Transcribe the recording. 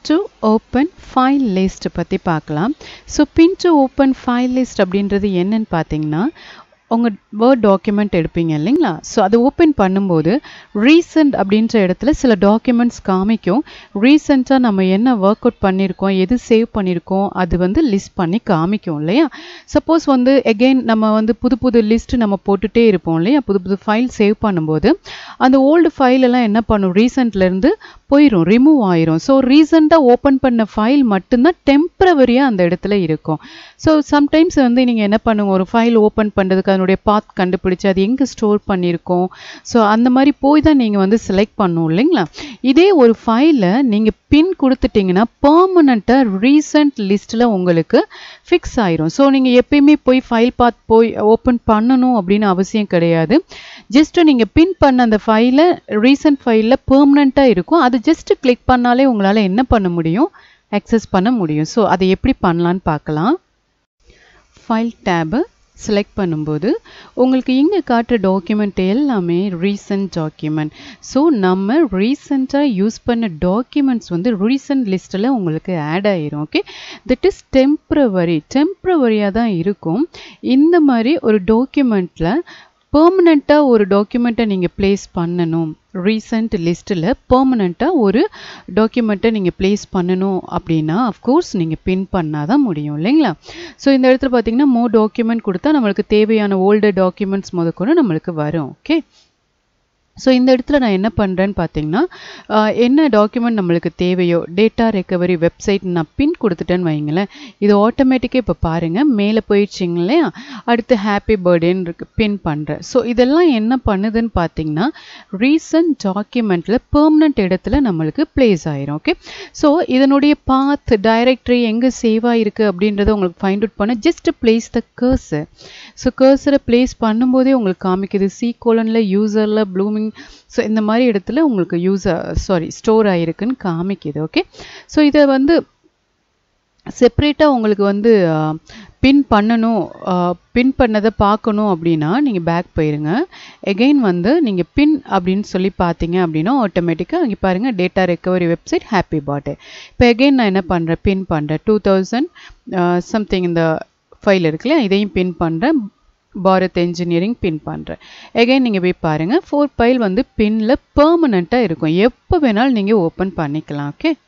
to open file list பத்தி பார்க்கலாம். So pin to open file list அப்படின்றது என்னன்னு பார்த்தீங்கன்னா உங்க Word document எடுப்பீங்க இல்லைங்களா? So அது ஓபன் பண்ணும்போது recent அப்படின்ற இடத்துல சில டாக்குமெண்ட்ஸ் காமிக்கும். ரீசெண்டா நம்ம என்ன வொர்க் அவுட் பண்ணிருக்கோம், எது சேவ் பண்ணிருக்கோம் அது வந்து லிஸ்ட் பண்ணி காமிக்கும் இல்லையா? சப்போஸ் வந்து again நம்ம புது லிஸ்ட் நம்ம போட்டுட்டே இருப்போம் இல்லையா? புது ஃபைல் சேவ் பண்ணும்போது அந்த ஓல்ட் ஃபைல் எல்லாம் என்ன பண்ணும், ரீசென்ட்ல இருந்து போயிடும், ரிமூவ் ஆயிரும். ஸோ ரீசெண்டாக ஓப்பன் பண்ண ஃபைல் மட்டும்தான் டெம்பரவரியாக அந்த இடத்துல இருக்கும். ஸோ சம்டைம்ஸ் நீங்கள் என்ன பண்ணுங்க, ஒரு ஃபைல் ஓப்பன் பண்ணுறதுக்கு அதனுடைய பாத் கண்டுபிடிச்சு அது எங்கே ஸ்டோர் பண்ணியிருக்கோம், ஸோ அந்த மாதிரி போய் தான் நீங்கள் செலக்ட் பண்ணணும் இல்லைங்களா? இதே ஒரு ஃபைலை நீங்கள் பின் கொடுத்துட்டிங்கன்னா பெர்மனண்ட்டாக ரீசெண்ட் லிஸ்ட்டில் உங்களுக்கு ஃபிக்ஸ் ஆயிரும். ஸோ நீங்கள் எப்பயுமே போய் ஃபைல் பாத் போய் ஓப்பன் பண்ணணும் அப்படின்னு அவசியம் கிடையாது. ஜஸ்ட் நீங்கள் பின் பண்ண அந்த ஃபைலை ரீசெண்ட் ஃபைலில் பெர்மனண்ட்டாக இருக்கும். அது ஜஸ்ட் கிளிக் பண்ணாலே உங்களால் என்ன பண்ண முடியும், அக்சஸ் பண்ண முடியும். ஸோ அதை எப்படி பண்ணலான்னு பார்க்கலாம். ஃபைல் டேபை செலக்ட் பண்ணும்போது உங்களுக்கு இங்கே காட்டுற டாக்குமெண்ட் எல்லாமே ரீசன்ட் டாக்குமெண்ட். ஸோ நம்ம ரீசெண்டாக யூஸ் பண்ண டாக்குமெண்ட்ஸ் ரீசன்ட் லிஸ்ட்டில் உங்களுக்கு ஆட் ஆயிரும். ஓகே, தட் இஸ் டெம்பரவரியாக தான் இருக்கும். இந்த மாதிரி ஒரு டாக்குமெண்ட்டில் பெர்மனண்ட்டாக ஒரு டாக்குமெண்ட்டை நீங்கள் ப்ளேஸ் பண்ணணும், ரீசெண்ட் லிஸ்ட்டில் பெர்மனண்ட்டாக ஒரு டாக்குமெண்ட்டை நீங்கள் ப்ளேஸ் பண்ணணும் அப்படின்னா அஃப்கோர்ஸ் நீங்கள் பின் பண்ணால் தான் முடியும் இல்லைங்களா? ஸோ இந்த இடத்துல பார்த்தீங்கன்னா மோர் டாக்குமெண்ட் கொடுத்தா நம்மளுக்கு தேவையான ஓல்டர் டாக்குமெண்ட்ஸ் முதற்கொண்டு நம்மளுக்கு வரும். ஓகே, ஸோ இந்த இடத்துல நான் என்ன பண்ணுறேன்னு பார்த்தீங்கன்னா என்ன டாக்குமெண்ட் நம்மளுக்கு தேவையோ, டேட்டா ரெக்கவரி வெப்சைட் நான் பின் கொடுத்துட்டேன்னு வைங்களேன், இது ஆட்டோமேட்டிக்காக இப்போ பாருங்கள் மேலே போயிடுச்சிங்க இல்லையா? அடுத்து ஹாப்பி பர்த்டேன்னு இருக்கு, பின் பண்ணுறேன். ஸோ இதெல்லாம் என்ன பண்ணுதுன்னு பார்த்தீங்கன்னா ரீசன்ட் டாக்குமெண்ட்டில் பெர்மனண்ட் இடத்துல நம்மளுக்கு பிளேஸ் ஆயிரும். ஓகே, ஸோ இதனுடைய பாத் டைரக்டரி எங்கே சேவ் ஆகிருக்கு அப்படின்றத உங்களுக்கு ஃபைண்ட் அவுட் பண்ண just place the cursor. So கர்சரை பிளேஸ் பண்ணும்போதே உங்களுக்கு காமிக்குது C:, யூசரில் ப்ளூமிங். ஸோ இந்த மாதிரி இடத்துல உங்களுக்கு ஸ்டோர் ஆகிருக்குன்னு காமிக்குது. ஓகே, ஸோ இதை செப்பரேட்டாக உங்களுக்கு பின் பண்ணணும், பின் பண்ணதை பார்க்கணும் அப்படின்னா நீங்கள் பேக் போயிருங்க. எகெயின் நீங்கள் பின் அப்படின்னு சொல்லி பார்த்தீங்க அப்படின்னா ஆட்டோமேட்டிக்காக இங்கே பாருங்கள் data recovery website happy birthday. இப்போ எகெயின் நான் என்ன பண்ணுறேன், பின் பண்ணுறேன் 2000 சம்திங் இந்த ஃபைல் இருக்குல்லையா, இதையும் பின் பண்ணுறேன். பாரத் என்ஜினியரிங் பின் பண்ணுறேன். எகைன் நீங்கள் போய் பாருங்கள் 4 ஃபைல் பின்னில் பெர்மனண்ட்டாக இருக்கும், எப்போ வேணாலும் நீங்கள் ஓப்பன் பண்ணிக்கலாம். ஓகே.